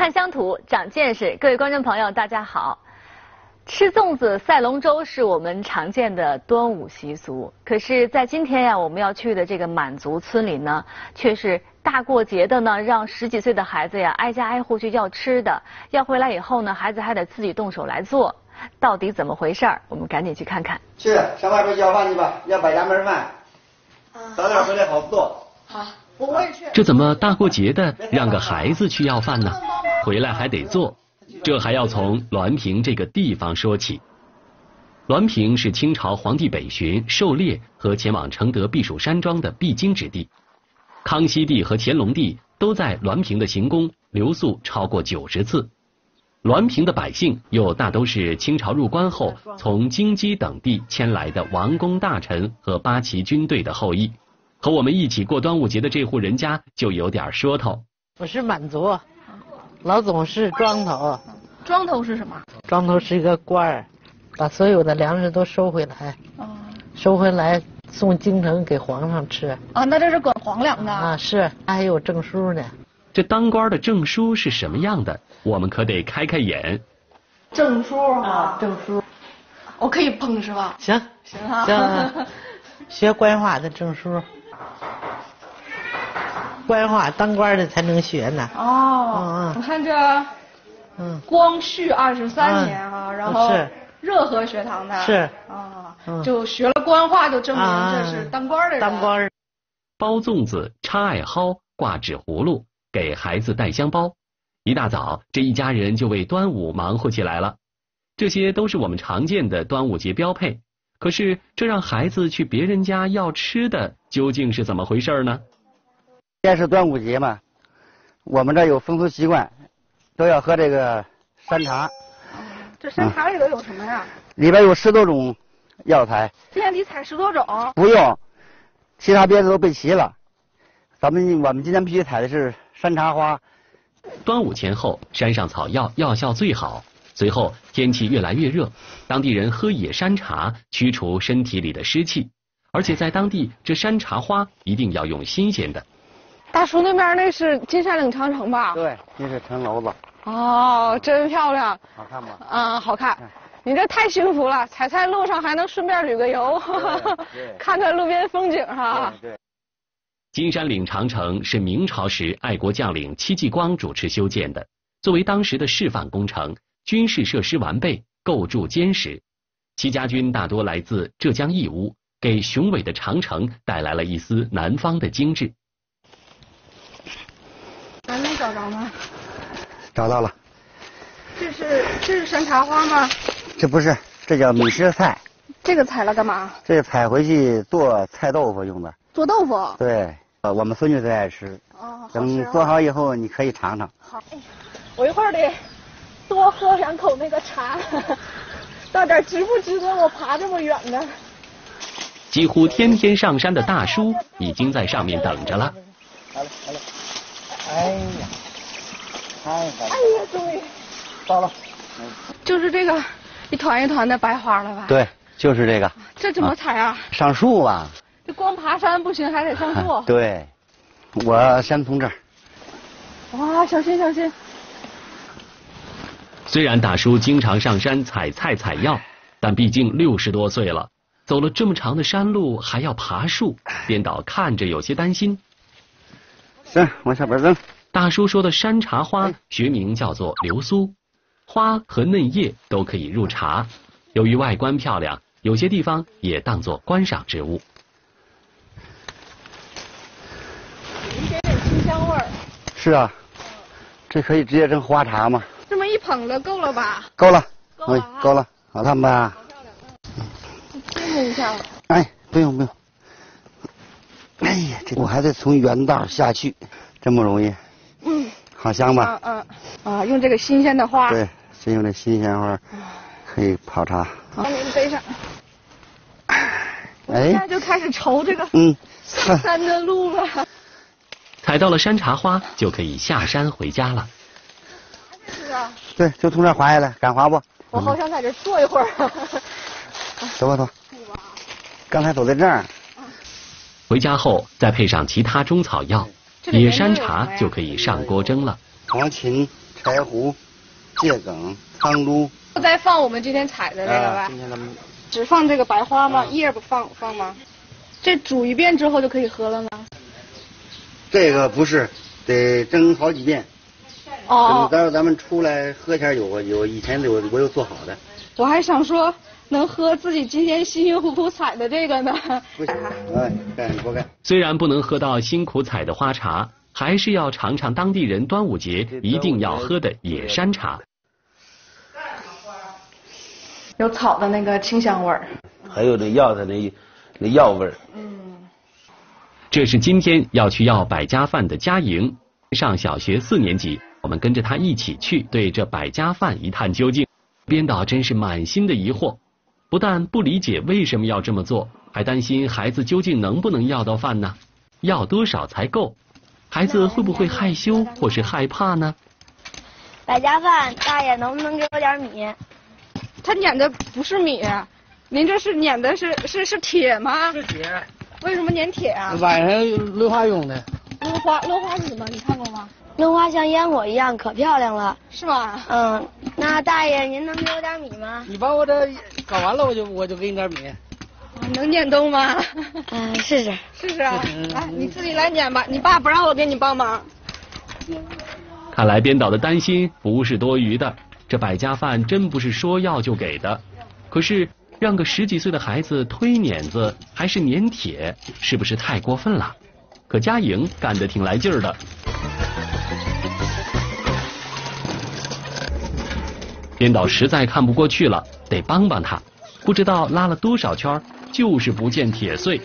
看乡土，长见识。各位观众朋友，大家好。吃粽子、赛龙舟是我们常见的端午习俗，可是，在今天呀，我们要去的这个满族村里呢，却是大过节的呢，让10几岁的孩子呀挨家挨户去要吃的，要回来以后呢，孩子还得自己动手来做，到底怎么回事儿？我们赶紧去看看。 去上外边要饭去吧，要百家门饭。早点回来好做。 好，我也去。 这怎么大过节的让个孩子去要饭呢？回来还得做，这还要从滦平这个地方说起。滦平是清朝皇帝北巡、狩猎和前往承德避暑山庄的必经之地。康熙帝和乾隆帝都在滦平的行宫留宿超过90次。滦平的百姓又大都是清朝入关后从京畿等地迁来的王公大臣和八旗军队的后裔。和我们一起过端午节的这户人家就有点说头。 我是满族，老总是庄头。 庄头是什么？ 庄头是一个官儿，把所有的粮食都收回来，收回来送京城给皇上吃。 啊，那这是管皇粮的啊，是，还有证书呢。 这当官的证书是什么样的？我们可得开开眼。 证书啊，证书， 我可以碰是吧？ 行行啊。 行，学官话的证书。官话当官的才能学呢。 哦，你看这，光绪23年啊，然后是热河学堂的， 是啊，就学了官话，就证明这是当官的人。 当官。 包粽子、插艾蒿、挂纸葫芦，给孩子带香包。一大早，这一家人就为端午忙活起来了。这些都是我们常见的端午节标配。可是，这让孩子去别人家要吃的，究竟是怎么回事呢？ 今天是端午节嘛，我们这有风俗习惯，都要喝这个山茶。 这山茶里头有什么呀？ 里边有10多种药材。 今天得采10多种？ 不用，其他别的都备齐了。我们今天必须采的是山茶花。 端午前后，山上草药药效最好。随后天气越来越热，当地人喝野山茶驱除身体里的湿气，而且在当地这山茶花一定要用新鲜的。 大叔那边那是金山岭长城吧？ 对，那是城楼子。 哦，真漂亮。 好看吗？ 啊，好看。你这太幸福了，采菜路上还能顺便旅个游，看看路边风景哈。 对。 金山岭长城是明朝时爱国将领戚继光主持修建的，作为当时的示范工程，军事设施完备，构筑坚实。戚家军大多来自浙江义乌，给雄伟的长城带来了一丝南方的精致。 咱能找着吗？ 找到了。 这是山茶花吗？ 这不是，这叫美食菜。 这个采了干嘛？ 这个采回去做菜豆腐用的。 做豆腐？ 对，我们孙女最爱吃。 哦， 等做好以后，你可以尝尝。 好，我一会儿得多喝2口那个茶，到底值不值得我爬这么远呢？ 几乎天天上山的大叔已经在上面等着了。 好了。哎呀， 哎呀，终于到了。 就是这个一团一团的白花了吧？ 对，就是这个。 这怎么采啊？ 上树啊。 这光爬山不行，还得上树。 对，我先从这儿。 哇，小心小心。 虽然大叔经常上山采菜采药，但毕竟60多岁了，走了这么长的山路还要爬树，编导看着有些担心。 行，往下边扔。 大叔说的山茶花学名叫做流苏，花和嫩叶都可以入茶。由于外观漂亮，有些地方也当作观赏植物。 有一点点清香味儿。 是啊，这可以直接蒸花茶吗？ 这么一捧子够了吧？ 够了， 够了， 好看吧？ 好漂亮，试摸一下吧。 哎，不用。哎呀，这我还得从原道下去，真不容易。好香吧？ 用这个新鲜的花。 对，先用这新鲜花，可以泡茶。 好，您背上。我哎， 现在就开始愁这个下山的路了。 采到了山茶花，就可以下山回家了。 是啊。 对，就从这儿滑下来，敢滑不？ 我好想在这坐一会儿。 走吧。刚才走在这儿。 回家后再配上其他中草药，野山茶就可以上锅蒸了。 黄芩、 柴胡、芥梗、苍珠。 再放我们今天采的这个呗。 今天咱们只放这个白花吗？叶不放吗？这煮一遍之后就可以喝了吗？ 这个不是，得蒸好几遍。 哦。 待会儿咱们出来喝前有以前我有做好的。 我还想说能喝自己今天辛辛苦苦采的这个呢。 不行，哎，干活干。 虽然不能喝到辛苦采的花茶，还是要尝尝当地人端午节一定要喝的野山茶。 有草的那个清香味儿， 还有这药的那药味儿。 这是今天要去要百家饭的佳莹，上小学4年级，我们跟着她一起去对这百家饭一探究竟。编导真是满心的疑惑，不但不理解为什么要这么做，还担心孩子究竟能不能要到饭呢？要多少才够？孩子会不会害羞或是害怕呢？ 百家饭，大爷能不能给我点米？ 他碾的不是米，您这是碾的是铁吗？ 是铁。 为什么碾铁啊？ 晚上抡花用的。 抡花是什么？你看过吗？ 抡花像烟火一样，可漂亮了。 是吗？ 嗯，那大爷您能给我点米吗？ 你把我这搞完了，我就给你点米。 能碾动吗？ 试试。 试试啊！来，你自己来碾吧，你爸不让我给你帮忙。 看来编导的担心不是多余的。这百家饭真不是说要就给的，可是让个10几岁的孩子推碾子还是碾铁，是不是太过分了？可佳莹干得挺来劲儿的。编导实在看不过去了，得帮帮他。不知道拉了多少圈，就是不见铁碎。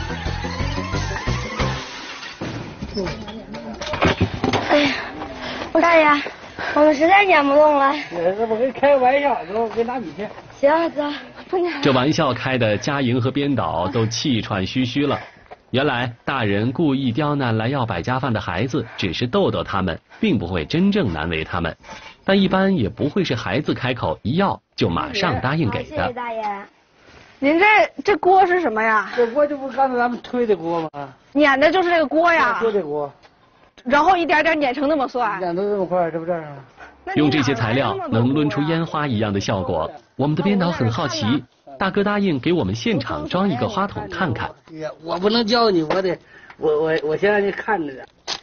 哎呀，我大爷。我们实在撵不动了。 这不跟开个玩笑，走，我给你拿米去。 行，走。 这玩笑开的佳莹和编导都气喘吁吁了。原来大人故意刁难来要百家饭的孩子，只是逗逗他们，并不会真正难为他们。但一般也不会是孩子开口一要就马上答应给的。 谢谢大爷。 您这锅是什么呀？ 这锅就不刚才咱们推的锅吗？ 碾的就是这个锅呀。 就这锅。 然后一点点碾成那么碎， 碾得这么快，这不这样吗？ 用这些材料能抡出烟花一样的效果。我们的编导很好奇，大哥答应给我们现场装一个花筒看看。 我不能教你，我先让你看着点。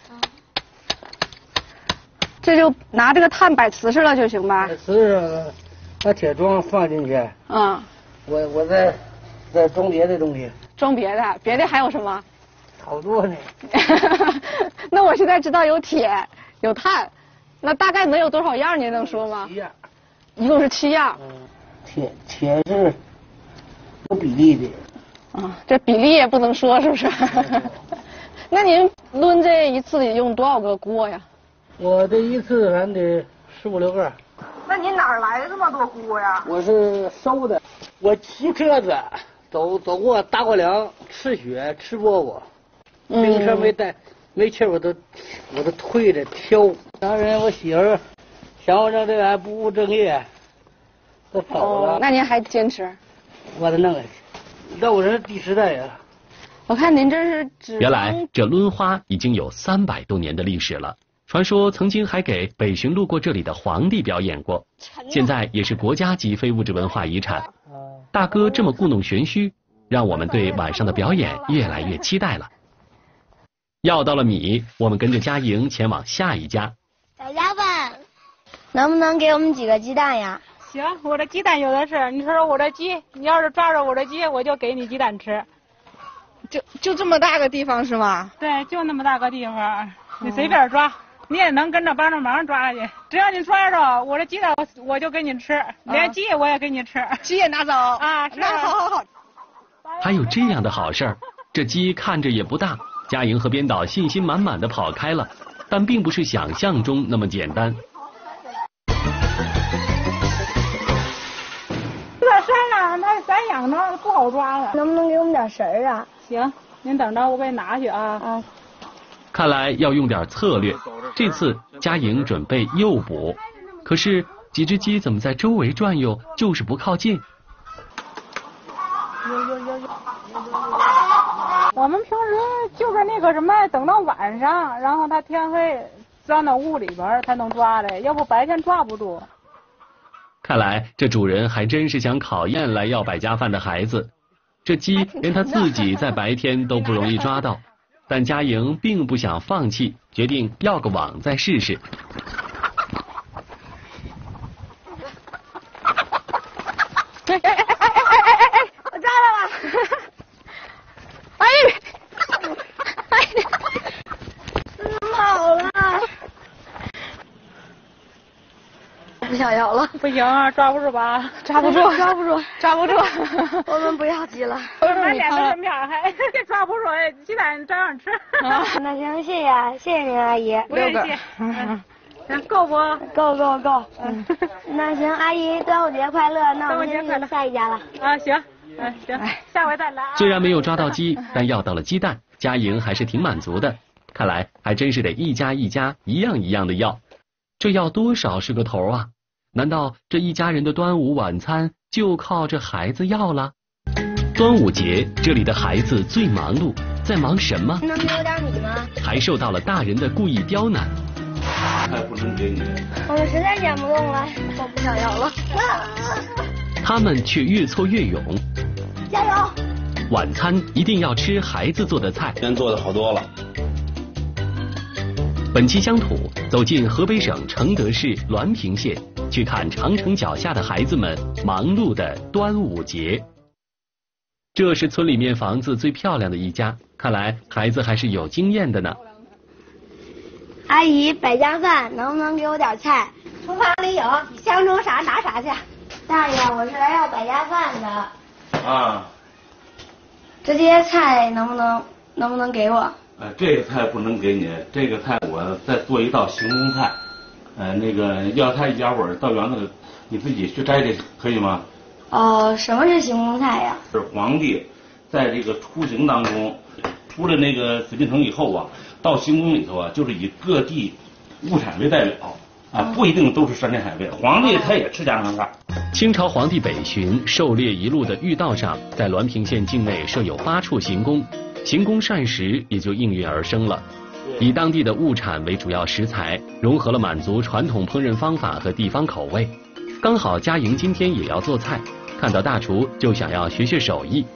这就拿这个炭摆瓷实了就行吧？ 瓷实，把铁桩放进去。 嗯。 我再装别的东西。 装别的，别的还有什么？ 好多呢。 那我现在知道有铁有炭，那大概能有多少样？您能说吗 ？7样。 一共是7样。 铁是有比例的。 啊，这比例也不能说是不是？那您抡这一次得用多少个锅呀？ 我这一次还得15、16个。 那您哪儿来的这么多锅呀？ 我是收的，我骑车子走过大过梁，吃雪吃饽饽。冰车没带，没气我都推着挑。当然我媳妇儿想我让这个还不务正业，都走了。 那您还坚持？ 我得弄下去，那我这第10代呀。 我看您这是指。 原来这抡花已经有300多年的历史了，传说曾经还给北巡路过这里的皇帝表演过，现在也是国家级非物质文化遗产。大哥这么故弄玄虚，让我们对晚上的表演越来越期待了。要到了米，我们跟着佳莹前往下一家。 百家饭，能不能给我们几个鸡蛋呀？ 行，我这鸡蛋有的是。你说我这鸡，你要是抓着我这鸡，我就给你鸡蛋吃。 就这么大个地方是吗？ 对，就那么大个地方，你随便抓，你也能跟着帮着忙抓去。只要你抓着我这鸡蛋，我就给你吃，连鸡我也给你吃， 鸡也拿走啊。 那好。 还有这样的好事儿？这鸡看着也不大。佳莹和编导信心满满的跑开了，但并不是想象中那么简单。 这山上咱养的不好抓了， 能不能给我们点食儿啊？ 行，您等着，我给你拿去啊。 看来要用点策略，这次佳莹准备诱捕，可是几只鸡怎么在周围转悠，就是不靠近？ 我们平时就是那个什么，等到晚上，然后它天黑钻到屋里边才能抓的，要不白天抓不住。 看来这主人还真是想考验来要百家饭的孩子。这鸡连他自己在白天都不容易抓到，但佳莹并不想放弃，决定要个网再试试。 我抓到了！哎，跑了！不想要了。 不行，抓不住吧？ 抓不住，抓不住， 抓不住。 我们不要鸡了。 满脸都是面儿，还抓不住，鸡蛋照样吃。 那行，谢谢您阿姨。 不客气。行，够不？ 够。那行，阿姨，端午节快乐！那我们先去下一家了。 啊，行，行，下回再来。 虽然没有抓到鸡，但要到了鸡蛋，佳莹还是挺满足的。看来还真是得一家一家一样一样的要，这要多少是个头啊？难道这一家人的端午晚餐就靠这孩子要了？端午节这里的孩子最忙碌，在忙什么？ 能给我点米吗？ 还受到了大人的故意刁难。 还不能给你。 我们实在捡不动了，我不想要了。 他们却越挫越勇。 加油！ 晚餐一定要吃孩子做的菜。 今天做的好多了。 本期乡土走进河北省承德市滦平县，去看长城脚下的孩子们忙碌的端午节。这是村里面房子最漂亮的一家，看来孩子还是有经验的呢。 阿姨，百家饭能不能给我点菜？ 厨房里有，你想中啥拿啥去。 大爷，我是来要百家饭的。 啊。 这些菜能不能给我？ 这个菜不能给你，这个菜我再做一道行宫菜。那个要菜一家伙儿到园子里，你自己去摘去，可以吗？ 哦，什么是行宫菜呀？ 是皇帝在这个出行当中，出了那个紫禁城以后啊，到行宫里头啊，就是以各地物产为代表啊，不一定都是山珍海味。皇帝他也吃家常菜。 清朝皇帝北巡狩猎一路的御道上，在滦平县境内设有8处行宫，行宫膳食也就应运而生了。以当地的物产为主要食材，融合了满族传统烹饪方法和地方口味。刚好佳莹今天也要做菜，看到大厨就想要学手艺。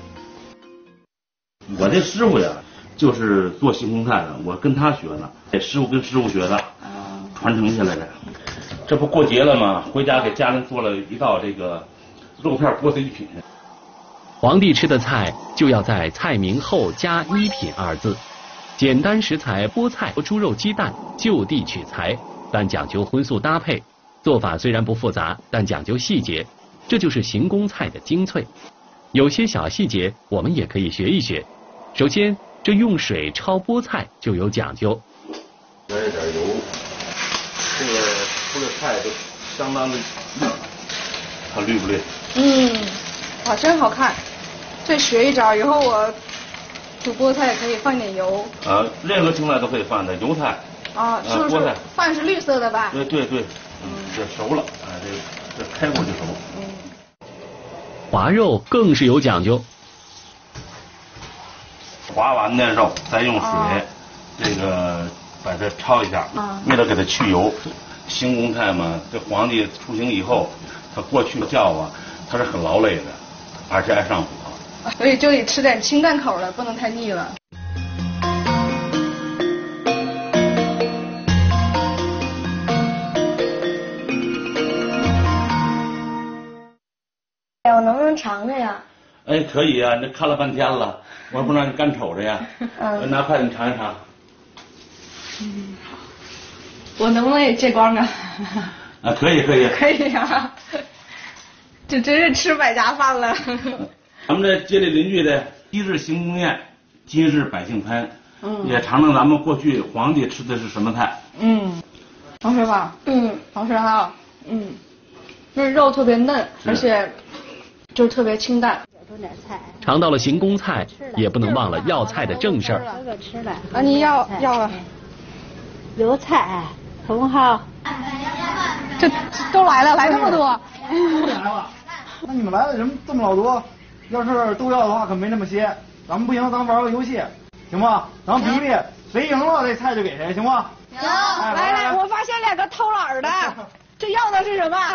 我这师傅呀，就是做行宫菜的，我跟他学的，这师傅跟师傅学的，传承下来的。这不过节了吗？回家给家人做了一道这个肉片菠菜一品。 皇帝吃的菜就要在菜名后加1品2字，简单食材菠菜和猪肉鸡蛋就地取材，但讲究荤素搭配。做法虽然不复杂，但讲究细节，这就是行宫菜的精粹。有些小细节我们也可以学一学。首先，这用水焯菠菜就有讲究。 来一点油，这个出的菜都相当的绿，看绿不绿？ 哇，真好看。这学一招，以后我煮菠菜可以放点油。 任何青菜都可以放的，油菜。 是不是？饭是绿色的吧？ 对，这熟了，这开过就熟。 滑肉更是有讲究。 滑完的肉再用水，这个把它焯一下，为了给它去油。行宫菜嘛，这皇帝出行以后，他过去叫啊，他是很劳累的，而且爱上火， 所以就得吃点清淡口的，不能太腻了。 我能不能尝尝呀？ 可以呀，你看了半天了，我不让你干瞅着呀。拿筷子你尝一尝。 我能不能也借光啊？ 可以。 可以啊，这真是吃百家饭了。 咱们这街里邻居的昔日行宫宴，今日百姓餐，也尝尝咱们过去皇帝吃的是什么菜。 好吃吧？好吃哈。那肉特别嫩，而且就特别清淡。 尝到了行宫菜，也不能忘了要菜的正事儿。 吃了啊，你要啊？ 油菜、茼蒿， 这都来这么多。 来了，那你们来的人这么老多，要是都要的话可没那么些。咱们不行，咱玩个游戏，行吧？咱们比比谁赢了这菜就给谁，行吧？ 来，我发现2个偷懒的，这要的是什么？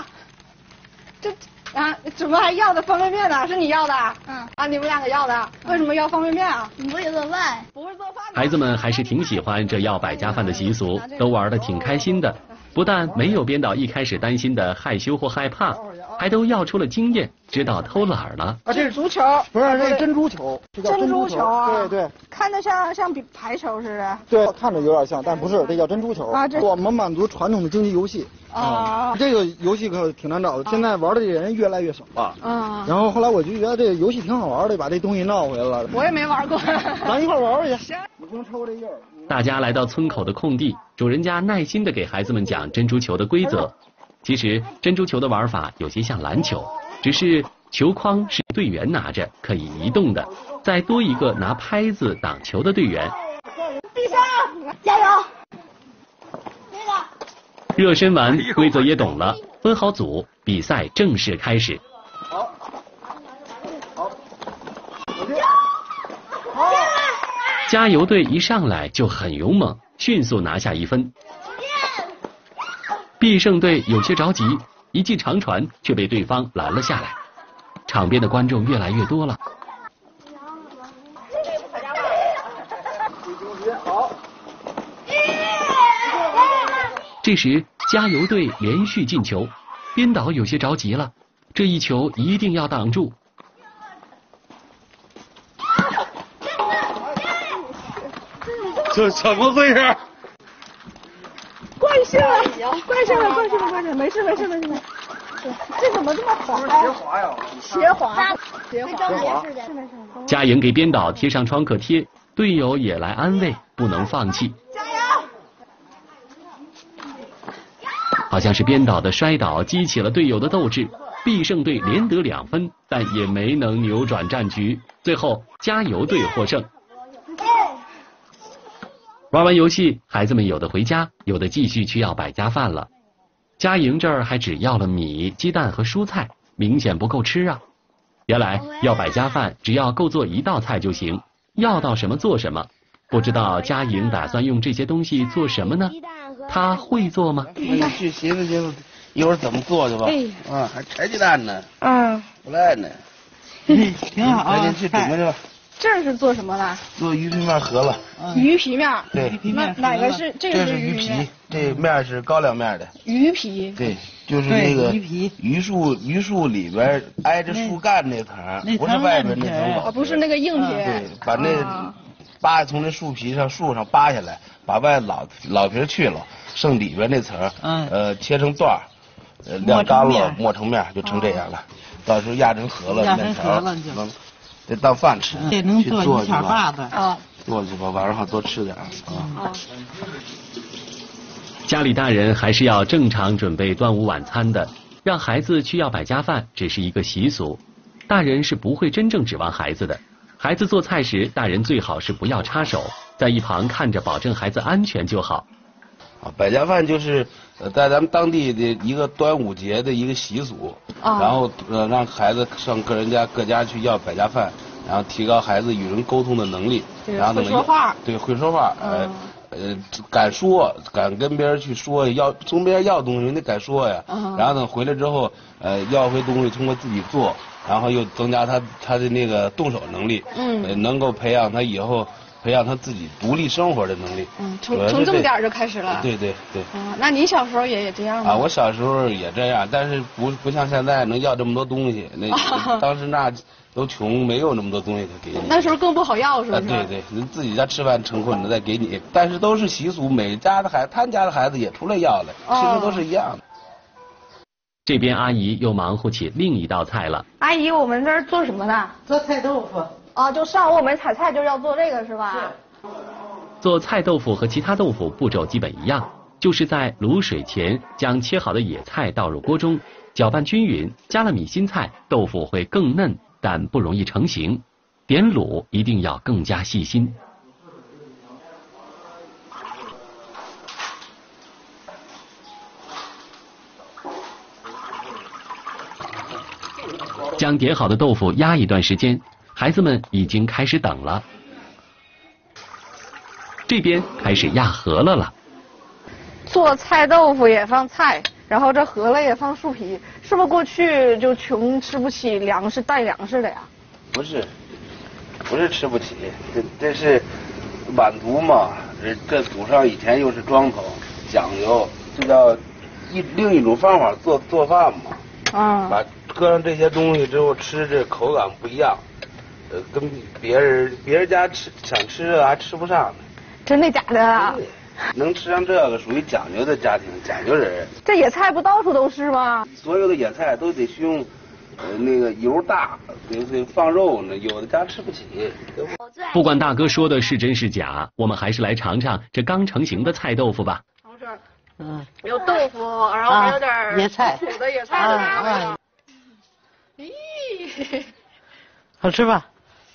怎么还要的方便面呢？是你要的？你们2个要的，为什么要方便面啊？ 你不会做饭？ 不会做饭。 孩子们还是挺喜欢这要百家饭的习俗，都玩得挺开心的。不但没有编导一开始担心的害羞或害怕，还都要出了经验，知道偷懒了。 这是足球， 不是这珍珠球， 珍珠球啊， 对， 看着像比排球似的。 对，看着有点像，但不是，这叫珍珠球啊。我们满族传统的竞技游戏啊，这个游戏可挺难找的，现在玩的人越来越少了。然后后来我就觉得这个游戏挺好玩的，把这东西闹回来了。 我也没玩过， 咱一块玩去。 行， 你不能超过这印儿。 大家来到村口的空地，主人家耐心地给孩子们讲珍珠球的规则。其实珍珠球的玩法有些像篮球，只是球框是队员拿着，可以移动的，再多一个拿拍子挡球的队员。 第3，加油！ 热身完，规则也懂了，分好组，比赛正式开始。加油队一上来就很勇猛，迅速拿下1分。必胜队有些着急，一记长传却被对方拦了下来。场边的观众越来越多了。这时加油队连续进球，编导有些着急了，这一球一定要挡住。 这怎么回事？ 惯性了，没事。这怎么这么滑？斜滑。 佳莹给编导贴上创可贴，队友也来安慰，不能放弃。 加油！ 好像是编导的摔倒激起了队友的斗志，必胜队连得2分，但也没能扭转战局。最后加油队获胜。玩完游戏，孩子们有的回家，有的继续去要百家饭了。佳莹这儿还只要了米、鸡蛋和蔬菜，明显不够吃啊。原来要百家饭只要够做1道菜就行，要到什么做什么。不知道佳莹打算用这些东西做什么呢？她会做吗？ 你去寻思一会儿怎么做去吧。还拆鸡蛋呢。不赖呢。 挺好啊。 赶紧去准备去吧。 这是做什么的？ 做鱼皮面饸饹。 鱼皮面。 对。 哪个是？这个是鱼皮，这面是高粱面的。 鱼皮。 对，就是那个榆树里边挨着树干那层，不是外边那层。 不是那个硬皮。 对，把那从那树上扒下来，把外老皮去了，剩里边那层，切成段晾干了，磨成面就成这样了。到时候压成饸饹面条，得当饭吃。 这能做一小把子啊。做去吧，晚上好多吃点啊。 家里大人还是要正常准备端午晚餐的，让孩子去要百家饭只是一个习俗，大人是不会真正指望孩子的。孩子做菜时，大人最好是不要插手，在一旁看着，保证孩子安全就好。 百家饭就是在咱们当地的一个端午节的一个习俗，然后让孩子上各家去要百家饭，然后提高孩子与人沟通的能力，然后会说话， 对，会说话，敢说，敢跟别人去说，要从别人要东西，你得敢说呀。然后等回来之后，要回东西通过自己做，然后又增加他的那个动手能力，能够培养他以后自己独立生活的能力。 从这么点就开始了。 对。 那你小时候也这样吗？ 我小时候也这样，但是不像现在能要这么多东西。当时那都穷，没有那么多东西可给你。 那时候更不好要，是不是？ 对，人自己家吃饭成困了再给你，但是都是习俗，每家的孩子，他家的孩子也出来要的，其实都是一样的。 这边阿姨又忙活起另一道菜了。 阿姨，我们这儿做什么的？ 做菜豆腐。 就上午我们采菜就要做这个是吧？ 是。 做菜豆腐和其他豆腐步骤基本一样，就是在卤水前将切好的野菜倒入锅中，搅拌均匀，加了米心菜，豆腐会更嫩，但不容易成型。点卤一定要更加细心。将点好的豆腐压一段时间，孩子们已经开始等了。这边开始压饸饹了。 做菜豆腐也放菜，然后这饸饹也放树皮，是不是过去就穷吃不起粮食带粮食的呀？ 不是吃不起，这是满族嘛，这祖上以前又是庄头，讲究，这叫另一种方法做饭嘛。把搁上这些东西之后吃，这口感不一样，跟别人家想吃的还吃不上呢。 真的假的？ 能吃上这个属于讲究的家庭，讲究人。 这野菜不到处都是吗？ 所有的野菜都得用那个油大，得放肉呢，有的家吃不起。 不管大哥说的是真是假，我们还是来尝尝这刚成型的菜豆腐吧。 有豆腐，然后还有点野菜， 土的野菜。 咦，好吃吧？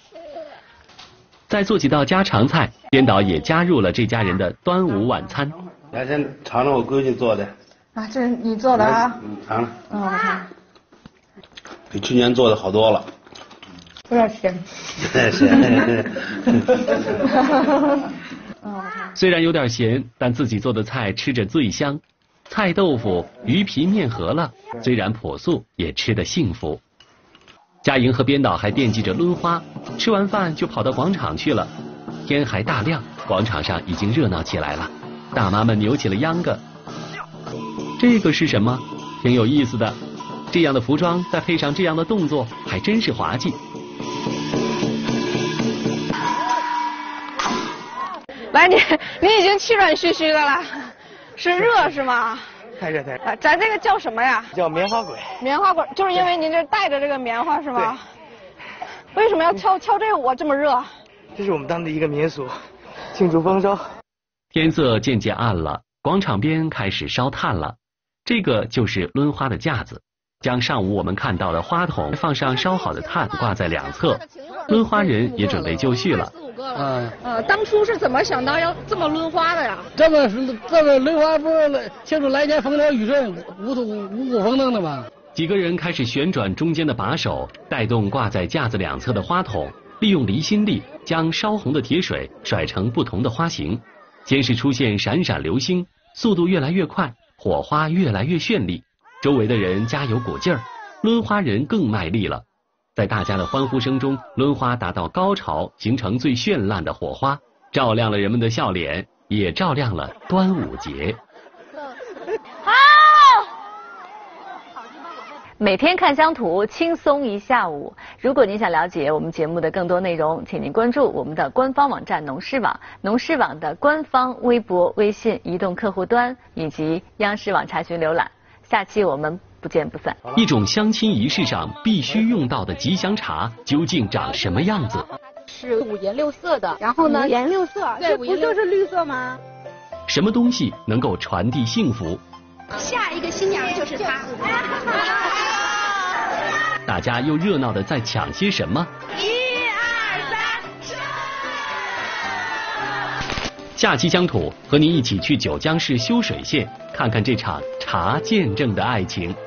再做几道家常菜，编导也加入了这家人的端午晚餐。 来，先尝尝我闺女做的。 这是你做的啊？ 尝尝。 我看。 比去年做的好多了。 有点咸。 虽然有点咸，但自己做的菜吃着最香。菜豆腐、鱼皮面饸饹，虽然朴素，也吃得幸福。佳莹和编导还惦记着抡花，吃完饭就跑到广场去了。天还大亮，广场上已经热闹起来了，大妈们扭起了秧歌。这个是什么？挺有意思的。这样的服装再配上这样的动作，还真是滑稽。 来，你已经气喘吁吁的了，是热是吗？ 太热。 咱这个叫什么呀？ 叫棉花鬼。 棉花鬼，就是因为您这带着这个棉花是吗？为什么要跳这个舞这么热？ 这是我们当地一个民俗，庆祝丰收。 天色渐渐暗了，广场边开始烧炭了。这个就是抡花的架子，将上午我们看到的花筒放上烧好的炭，挂在两侧。抡花人也准备就绪了。 当初是怎么想到要这么抡花的呀？ 这么抡花不是庆祝来年风调雨顺、五谷丰登的吗？ 几个人开始旋转中间的把手，带动挂在架子两侧的花筒，利用离心力将烧红的铁水甩成不同的花形。先是出现闪闪流星，速度越来越快，火花越来越绚丽。周围的人加油鼓劲儿，抡花人更卖力了。在大家的欢呼声中，抡花达到高潮，形成最绚烂的火花，照亮了人们的笑脸，也照亮了端午节。 每天看乡土，轻松一下午。如果您想了解我们节目的更多内容，请您关注我们的官方网站农事网、农事网的官方微博、微信、移动客户端以及央视网查询浏览。下期我们不见不散。 一种相亲仪式上必须用到的吉祥茶究竟长什么样子？ 是五颜六色的， 然后呢？五颜六色， 对， 不就是绿色吗？ 什么东西能够传递幸福？ 下一个新娘就是她。 大家又热闹的在抢些什么？1、2、3，下期乡土和您一起去九江市修水县，看看这场茶见证的爱情。